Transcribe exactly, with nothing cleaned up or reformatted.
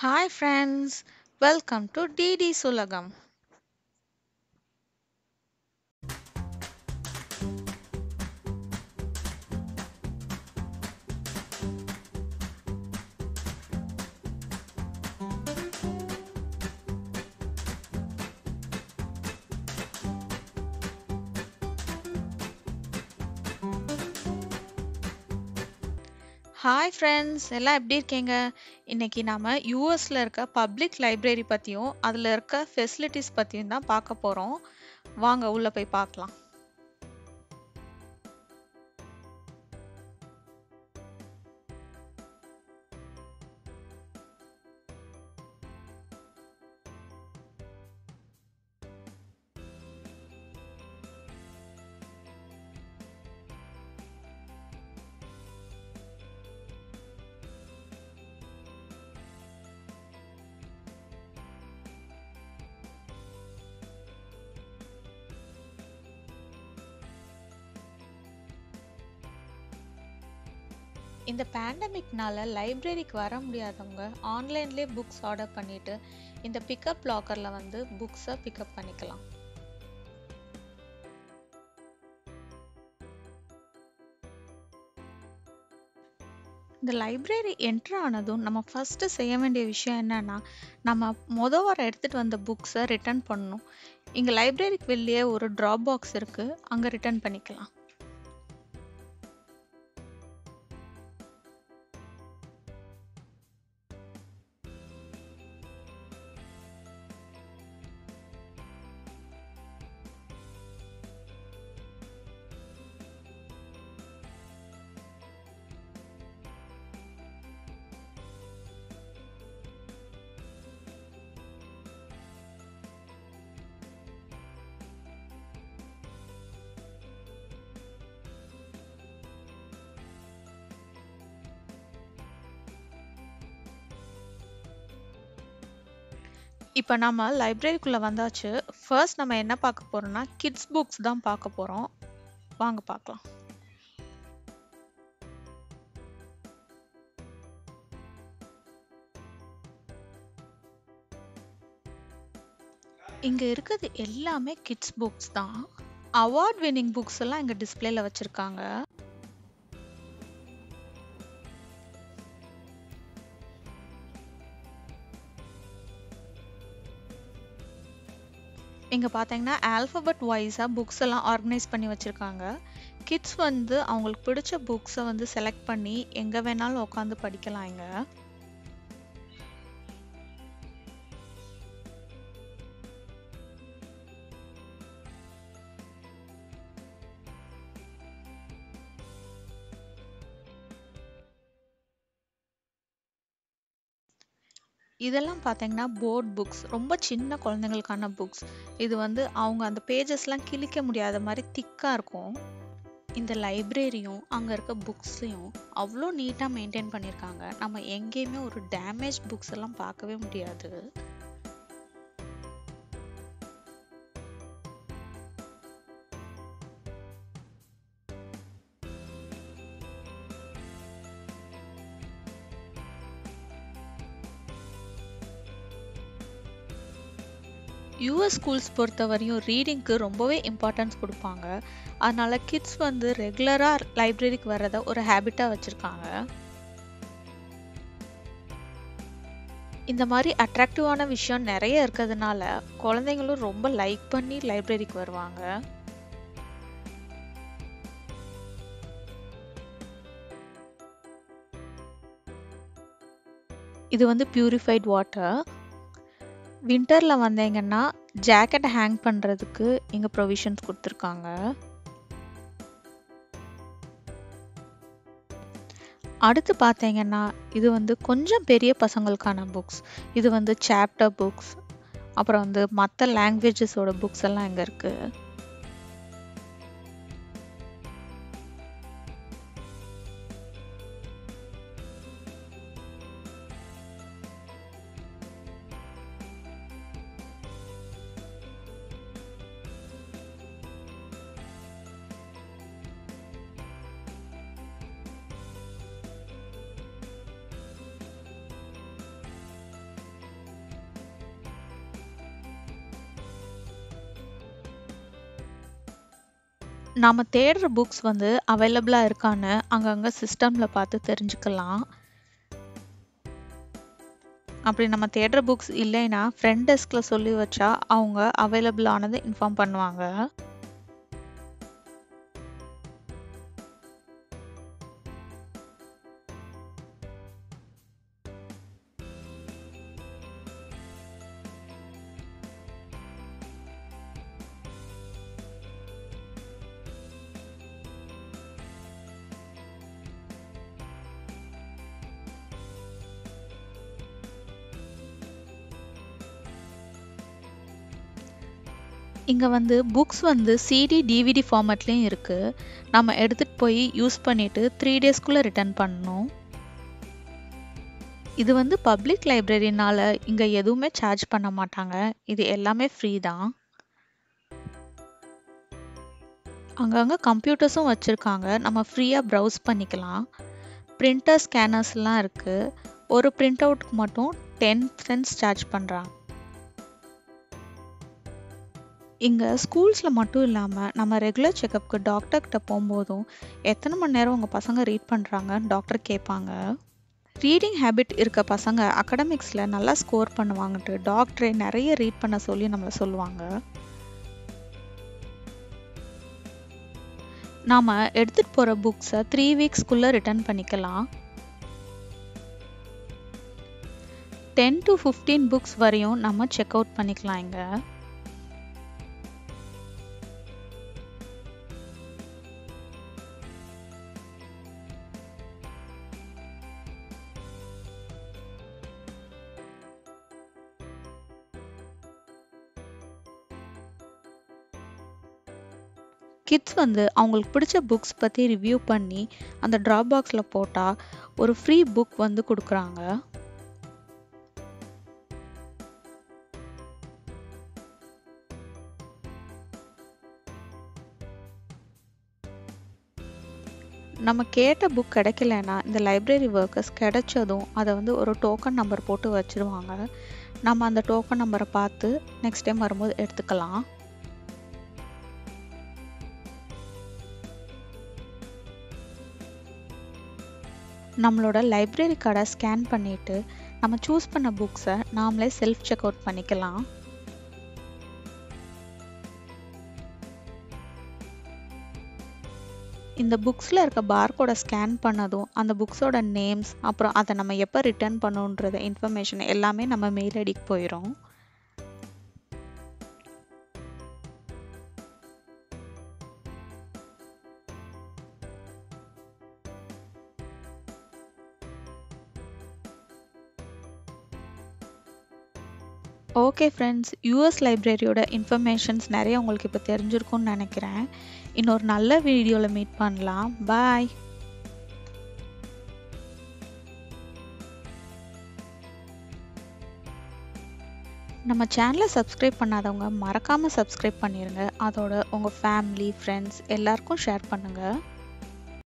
Hi friends, welcome to D D ULAGAM. Hi friends, எல்லாம் எப்படி இருக்கீங்க? இன்னைக்கு நாம U S ல இருக்க பப்ளிக் லைப்ரரி பத்தியும் அதுல இருக்க ஃபெசிலிட்டிஸ் பத்தியும் தான் பார்க்க போறோம். வாங்க உள்ள போய் பார்க்கலாம். இந்த பேண்டமிக்னால லைப்ரரிக்கு வர முடியாதவங்க ஆன்லைன்லேயே புக்ஸ் ஆர்டர் பண்ணிட்டு இந்த பிக்கப் லாக்கர்ல வந்து புக்ஸை பிக்கப் பண்ணிக்கலாம். இந்த லைப்ரரி என்ட்ரு ஆனதும் நம்ம ஃபஸ்ட்டு செய்ய வேண்டிய விஷயம் என்னன்னா, நம்ம மொத வாரம் எடுத்துட்டு வந்த புக்ஸை ரிட்டர்ன் பண்ணணும். இங்க லைப்ரரிக்கு வெளியே ஒரு ட்ராப் பாக்ஸ் இருக்கு, அங்க ரிட்டர்ன் பண்ணிக்கலாம். இப்போ நம்ம லைப்ரரிக்குள்ள வந்தாச்சு. ஃபர்ஸ்ட் நம்ம என்ன பார்க்க போறோம்னா கிட்ஸ் புக்ஸ் தான் பார்க்க போறோம். வாங்க பார்க்கலாம். இங்க இருக்கிறது எல்லாமே கிட்ஸ் புக்ஸ் தான். அவார்ட் வின்னிங் புக்ஸ் எல்லாம் இங்க டிஸ்ப்ளேல வச்சிருக்காங்க. இங்க பார்த்தீங்கன்னா ஆல்பபெட் வைஸா புக்ஸ் எல்லாம் ஆர்கனைஸ் பண்ணி வச்சிருக்காங்க. கிட்ஸ் வந்து அவங்களுக்கு பிடிச்ச புக்ஸை வந்து செலக்ட் பண்ணி எங்க வேணாலும் உட்காந்து படிக்கலாம் இங்க. இதெல்லாம் பார்த்தீங்கன்னா போர்ட் புக்ஸ், ரொம்ப சின்ன குழந்தைங்களுக்கான புக்ஸ். இது வந்து அவங்க அந்த பேஜஸ்லாம் கிழிக்க முடியாத மாதிரி திக்கா இருக்கும். இந்த லைப்ரரியும் அங்க இருக்க புக்ஸையும் அவ்வளோ நீட்டா மெயின்டைன் பண்ணியிருக்காங்க. நம்ம எங்கேயுமே ஒரு டேமேஜ் புக்ஸ் எல்லாம் பார்க்கவே முடியாது. யூஎஸ் ஸ்கூல்ஸ் பொறுத்தவரையும் ரீடிங்க்கு ரொம்பவே இம்பார்ட்டன்ஸ் கொடுப்பாங்க. அதனால கிட்ஸ் வந்து ரெகுலராக லைப்ரரிக்கு வர்றதை ஒரு ஹேபிட்டாக வச்சுருக்காங்க. இந்த மாதிரி அட்ராக்டிவான விஷயம் நிறைய இருக்கிறதுனால குழந்தைங்களும் ரொம்ப லைக் பண்ணி லைப்ரரிக்கு வருவாங்க. இது வந்து பியூரிஃபைட் வாட்டர். வின்டரில் வந்தீங்கன்னா ஜாக்கெட்டை ஹேங் பண்ணுறதுக்கு இங்கே ப்ரொவிஷன்ஸ் கொடுத்துருக்காங்க. அடுத்து பார்த்தீங்கன்னா இது வந்து கொஞ்சம் பெரிய பசங்களுக்கான புக்ஸ். இது வந்து சாப்டர் புக்ஸ், அப்புறம் வந்து மற்ற லாங்குவேஜஸோட புக்ஸ் எல்லாம் இங்கே இருக்குது. நாம தேடுற புக்ஸ் வந்து அவைலபிளா இருக்கான்னு அங்கங்க சிஸ்டம்ல பார்த்து தெரிஞ்சுக்கலாம். அப்படி நம்ம தேடுற புக்ஸ் இல்லைன்னா ஃப்ரெண்ட் டெஸ்க்ல சொல்லி வச்சா அவங்க அவைலபிள் ஆனது இன்ஃபார்ம் பண்ணுவாங்க. இங்க வந்து புக்ஸ் வந்து சிடி டிவிடி ஃபார்மேட்லயும் இருக்கு. நம்ம எடுத்துட்டு போய் யூஸ் பண்ணிட்டு த்ரீ டேஸ்க்குள்ள ரிட்டர்ன் பண்ணணும். இது வந்து பப்ளிக் லைப்ரரினால இங்க எதுவுமே சார்ஜ் பண்ண மாட்டாங்க. இது எல்லாமே ஃப்ரீ தான். அங்கங்க கம்ப்யூட்டர்ஸும் வச்சிருக்காங்க. நம்ம ஃப்ரீயா ப்ரௌஸ் பண்ணிக்கலாம். பிரிண்டர் ஸ்கேனர்ஸ்லாம் இருக்கு. ஒரு பிரிண்ட் அவுட்க்கு மட்டும் டென் சென்ட்ஸ் சார்ஜ் பண்றாங்க. இங்க ஸ்கூல்ஸ்ல மட்டும் இல்லாம நம்ம ரெகுலர் செக்கப்க்கு டாக்டர் கிட்ட போகும்போதும் எத்தனை மணி நேரம் உங்க பசங்க ரீட் பண்றாங்கன்னு டாக்டர் கேட்பாங்க. ரீடிங் ஹேபிட் இருக்க பசங்க அகடமிக்ஸ்ல நல்லா ஸ்கோர் பண்ணுவாங்கன்ட்டு டாக்டரே நிறைய ரீட் பண்ண சொல்லி நம்மள சொல்லுவாங்க. நாம எடுத்துட்டு போற புக்ஸை த்ரீ வீக்ஸ்க்குள்ள ரிட்டர்ன் பண்ணிக்கலாம். டென் டு ஃபிஃப்டீன் புக்ஸ் வரையும் நம்ம செக் அவுட் பண்ணிக்கலாம். இங்க கிட்ஸ் வந்து அவங்களுக்கு பிடிச்ச புக்ஸ் பற்றி ரிவ்யூ பண்ணி அந்த ட்ராப் பாக்ஸில் போட்டால் ஒரு ஃப்ரீ புக் வந்து கொடுக்குறாங்க. நம்ம கேட்ட புக் கிடைக்கலன்னா இந்த லைப்ரரி ஒர்க்கர்ஸ் கிடைச்சதும் அதை வந்து ஒரு டோக்கன் நம்பர் போட்டு வச்சுருவாங்க. நம்ம அந்த டோக்கன் நம்பரை பார்த்து நெக்ஸ்ட் டைம் வரும்போது எடுத்துக்கலாம். நம்மளோட லைப்ரரி கார்டை ஸ்கேன் பண்ணிட்டு நம்ம சூஸ் பண்ண புக்ஸை நாமளே செல்ஃப் செக் அவுட் பண்ணிக்கலாம். இந்த புக்ஸில் இருக்க பார்கோடை ஸ்கேன் பண்ணதும் அந்த புக்ஸோட நேம்ஸ் அப்புறம் அதை நம்ம எப்போ ரிட்டர்ன் பண்ணணுன்றத இன்ஃபர்மேஷன் எல்லாமே நம்ம மெயில் ஐடிக்கு போயிடும். ஓகே ஃப்ரெண்ட்ஸ், யூஎஸ் லைப்ரரியோட இன்ஃபர்மேஷன்ஸ் நிறைய உங்களுக்கு இப்போ தெரிஞ்சிருக்கும்னு நினைக்கிறேன். இன்னொரு நல்ல வீடியோவில் மீட் பண்ணலாம். பாய். நம்ம சேனலை சப்ஸ்கிரைப் பண்ணாதவங்க மறக்காமல் சப்ஸ்கிரைப் பண்ணிடுங்க. அதோட உங்கள் ஃபேமிலி ஃப்ரெண்ட்ஸ் எல்லாருக்கும் ஷேர் பண்ணுங்கள்.